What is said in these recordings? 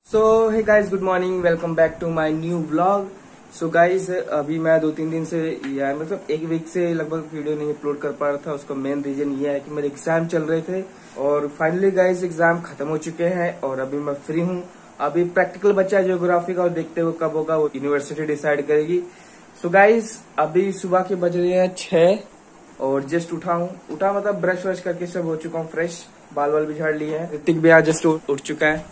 So hey guys, good morning, welcome back to my new vlog. So guys, अभी मैं 2-3 दिन से यार मतलब एक वीक से लगभग वीडियो नहीं अपलोड कर पा रहा था। उसका मेन रीजन ये है कि मेरे एग्जाम चल रहे थे और फाइनली गाइस एग्जाम खत्म हो चुके हैं और अभी मैं फ्री हूँ। अभी प्रैक्टिकल बचा है ज्योग्राफी का और देखते हुए कब होगा वो यूनिवर्सिटी डिसाइड करेगी। सो गाइस, अभी सुबह के बज रहे हैं 6 और जस्ट उठा मतलब ब्रश व्रश करके सब हो चुका हूँ फ्रेश, बाल वाल भी झाड़ लिए हैं। ऋतिक भी आज जस्ट उठ चुका है।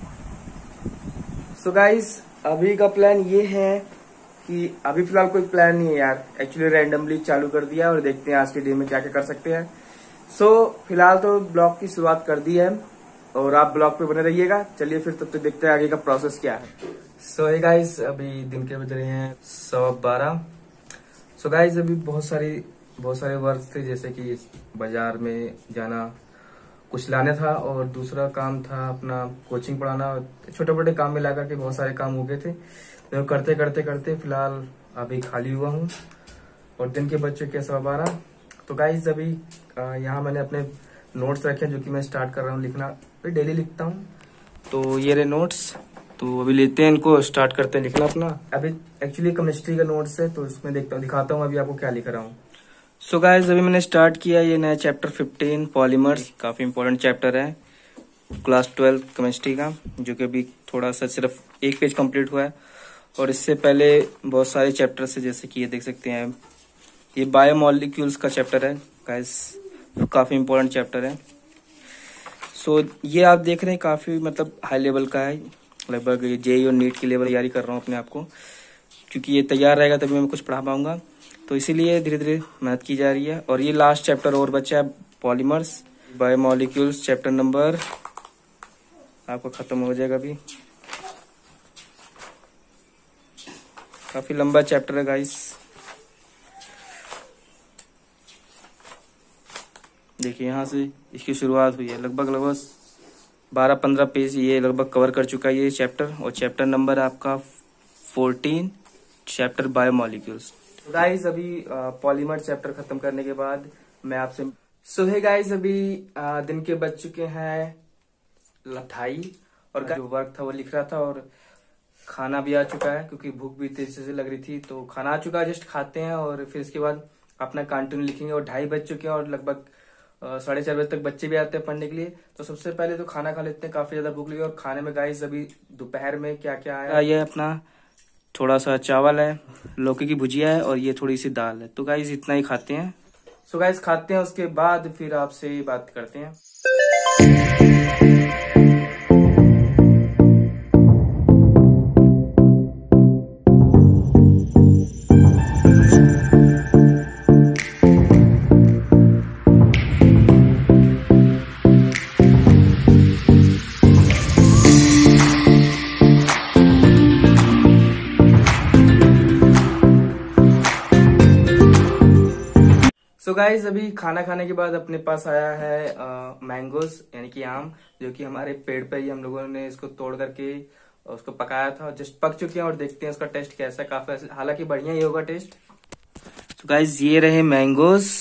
सो गाइस, अभी का प्लान ये है कि अभी फिलहाल कोई प्लान नहीं है यार, एक्चुअली रैंडमली चालू कर दिया और देखते हैं आज के डे में क्या क्या कर सकते हैं। सो फिलहाल तो ब्लॉग की शुरुआत कर दी है और आप ब्लॉग पे बने रहिएगा। चलिए फिर तब तक देखते हैं आगे का प्रोसेस क्या है। सो हे गाइस, अभी दिन के बज रहे हैं 12:15। सो गाइस, अभी बहुत सारे वर्क थे, जैसे कि बाजार में जाना, कुछ लाने था और दूसरा काम था अपना कोचिंग पढ़ाना। छोटे मोटे काम में लगा के बहुत सारे काम हो गए थे तो करते करते फिलहाल अभी खाली हुआ हूँ और दिन के बज चुके 12:15। तो गाइस, अभी यहाँ मैंने अपने नोट्स रखे हैं जो कि मैं स्टार्ट कर रहा हूँ लिखना। डेली लिखता हूँ, तो ये रहे नोट्स। तो अभी लेते हैं इनको, स्टार्ट करते हैं लिखना अपना। अभी एक्चुअली केमिस्ट्री का नोट्स है तो इसमें दिखाता हूँ अभी आपको क्या लिख रहा हूँ। सो गाइस, अभी मैंने स्टार्ट किया ये नया चैप्टर 15 पॉलीमर्स। काफी इंपॉर्टेंट चैप्टर है क्लास 12 केमिस्ट्री का, जो कि अभी थोड़ा सा सिर्फ एक पेज कंप्लीट हुआ है और इससे पहले बहुत सारे चैप्टर्स है, जैसे कि ये देख सकते हैं, ये बायोमोलिक्यूल्स का चैप्टर है गाइस, काफी इंपॉर्टेंट चैप्टर है। सो ये आप देख रहे हैं काफी मतलब हाई लेवल का है, लगभग जेईई और नीट की लेवल तैयारी कर रहा हूँ अपने आप को, क्योंकि ये तैयार रहेगा तभी मैं कुछ पढ़ा पाऊंगा। तो इसीलिए धीरे धीरे मेहनत की जा रही है। और ये लास्ट चैप्टर और बचा है, पॉलीमर्स बायोमोलिक्यूल्स, चैप्टर नंबर आपका खत्म हो जाएगा अभी। काफी लंबा चैप्टर है गाइस, देखिए यहाँ से इसकी शुरुआत हुई है। लगभग 12-15 पेज ये लगभग कवर कर चुका है ये चैप्टर, और चैप्टर नंबर आपका 14, चैप्टर बायोमोलिक्यूल्स। गाइस, अभी पॉलीमर चैप्टर खत्म करने के बाद मैं आपसे हे गाइस, अभी दिन के बज चुके हैं 2:30 और जो वर्क था वो लिख रहा था और खाना भी आ चुका है क्योंकि भूख भी तेजी से लग रही थी। तो खाना आ चुका है, जस्ट खाते हैं और फिर इसके बाद अपना कंटिन्यू लिखेंगे। और 2:30 बज चुके हैं और लगभग 4:30 बजे तक बच्चे भी आते हैं पढ़ने के लिए। तो सबसे पहले तो खाना खा लेते हैं, काफी ज्यादा भूख लगी। और खाने में गाइस, अभी दोपहर में क्या क्या आया, ये अपना थोड़ा सा चावल है, लौकी की भुजिया है और ये थोड़ी सी दाल है। तो गाइस इतना ही खाते हैं। सो गाइस खाते हैं, उसके बाद फिर आपसे बात करते हैं। सो गाइस, अभी खाना खाने के बाद अपने पास आया है मैंगोस, यानी कि आम, जो कि हमारे पेड़ पे ही हम लोगों ने इसको तोड़ करके उसको पकाया था। जस्ट पक चुके हैं और देखते हैं उसका टेस्ट कैसा है। काफी हालांकि बढ़िया ही होगा टेस्ट। तो गाइस, ये रहे मैंगोस,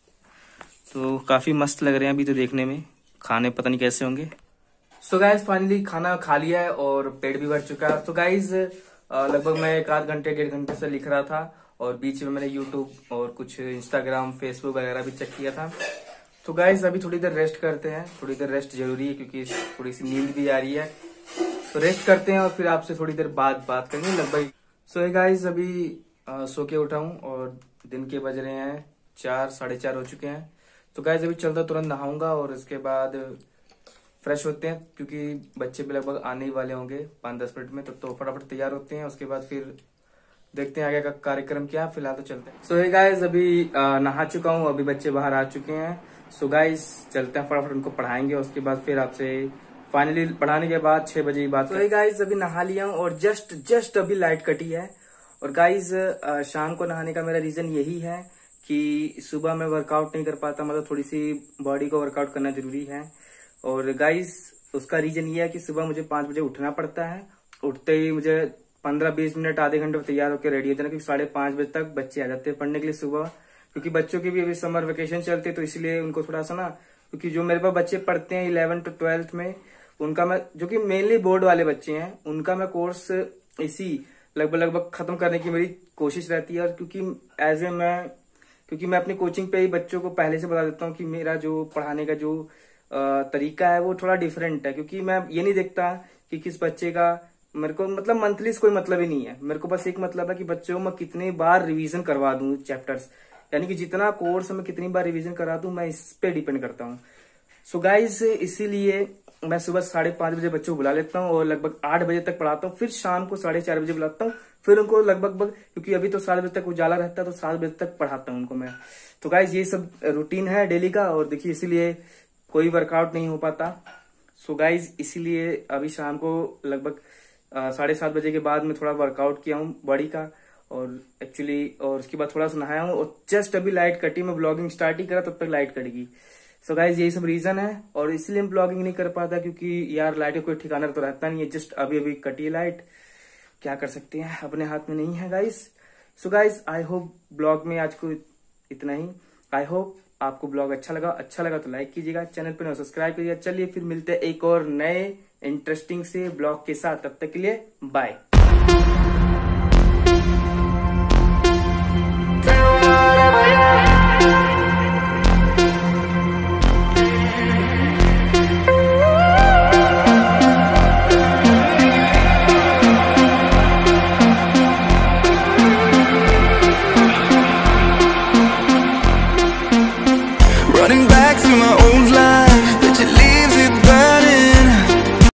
तो काफी मस्त लग रहे हैं अभी तो देखने में, खाने पता नहीं कैसे होंगे। सो गाइस, फाइनली खाना खा लिया है और पेट भी भर चुका है। तो गाइस, लगभग मैं 1 घंटे 1.5 घंटे से लिख रहा था और बीच में मैंने यूट्यूब और कुछ इंस्टाग्राम फेसबुक वगैरह भी चेक किया था। तो गाइस, अभी थोड़ी देर रेस्ट करते हैं, थोड़ी देर रेस्ट जरूरी है क्योंकि थोड़ी सी नींद भी आ रही है। तो रेस्ट करते हैं और फिर आपसे थोड़ी देर बाद बात करेंगे लगभग। सो गाइस, अभी सो के उठा हूँ और दिन के बज रहे हैं 4, 4:30 हो चुके हैं। तो गाइस, अभी चलता तुरंत नहाऊंगा और उसके बाद फ्रेश होते हैं क्योंकि बच्चे भी लगभग आने ही वाले होंगे 5-10 मिनट में। तो फटाफट तैयार होते हैं, उसके बाद फिर देखते हैं आगे का कार्यक्रम क्या। फिलहाल तो चलते हैं। सो हे गाइस, अभी नहा चुका हूँ, अभी बच्चे बाहर आ चुके हैं। सो गाइस, चलते हैं, फटाफट उनको पढ़ाएंगे, उसके बाद फिर आपसे फाइनली पढ़ाने के बाद 6 बजे की बात। तो हे गाइस, अभी नहा लिया हूँ और जस्ट अभी लाइट कटी है। और गाइस, शाम को नहाने का मेरा रीजन यही है कि सुबह में वर्कआउट नहीं कर पाता, मतलब थोड़ी सी बॉडी को वर्कआउट करना जरूरी है। और गाइस, उसका रीजन ये है कि सुबह मुझे 5 बजे उठना पड़ता है। उठते ही मुझे 15-20 मिनट, आधे घंटे में तैयार होकर रेडी हो जाना, क्योंकि 5:30 बजे तक बच्चे आ जाते हैं पढ़ने के लिए सुबह। क्योंकि बच्चों की भी अभी समर वेकेशन चलते, तो इसलिए उनको थोड़ा सा ना, क्योंकि जो मेरे पास बच्चे पढ़ते हैं 11th to 12th में, उनका मैं, जो कि मेनली बोर्ड वाले बच्चे हैं, उनका मैं कोर्स इसी लगभग खत्म करने की मेरी कोशिश रहती है। और क्योंकि मैं अपनी कोचिंग पे ही बच्चों को पहले से बता देता हूँ कि मेरा जो पढ़ाने का जो तरीका है वो थोड़ा डिफरेंट है, क्योंकि मैं ये नहीं देखता कि किस बच्चे का, मेरे को मतलब मंथली से कोई मतलब ही नहीं है। मेरे को बस एक मतलब है कि बच्चों को मैं कितनी बार रिवीजन करवा दूं चैप्टर्स, यानी कि जितना कोर्स मैं कितनी बार रिवीजन करा दूं, मैं इस पे डिपेंड करता हूँ। सो गाइज, इसीलिए मैं सुबह 5:30 बजे बच्चों को बुला लेता हूँ और लगभग 8 बजे तक पढ़ाता हूँ। फिर शाम को 4:30 बजे बुलाता हूँ, फिर उनको लगभग, क्योंकि अभी तो 7 बजे तक उजाला रहता है, तो 7 बजे तक पढ़ाता हूँ उनको मैं। तो गाइज, ये सब रूटीन है डेली का, और देखिए इसीलिए कोई वर्कआउट नहीं हो पाता। सो गाइज, इसीलिए अभी शाम को लगभग 7:30 बजे के बाद मैं थोड़ा वर्कआउट किया हूँ बॉडी का, और उसके बाद थोड़ा सा नहाया हूँ, और जस्ट अभी लाइट कटी, मैं ब्लॉगिंग स्टार्ट ही करा तब तक लाइट कट गई। सो गाइज, यही सब रीजन है, और इसलिए मैं ब्लॉगिंग नहीं कर पाता, क्योंकि यार लाइट का कोई ठिकाना तो रहता नहीं है। जस्ट अभी कटी लाइट, क्या कर सकते हैं, अपने हाथ में नहीं है guys. So guys, I hope blog में आज को इतना ही। आई होप आपको ब्लॉग अच्छा लगा तो लाइक कीजिएगा, चैनल पर सब्सक्राइब करिएगा। चलिए फिर मिलते हैं एक और नए इंटरेस्टिंग से ब्लॉग के साथ, तब तक के लिए बाय।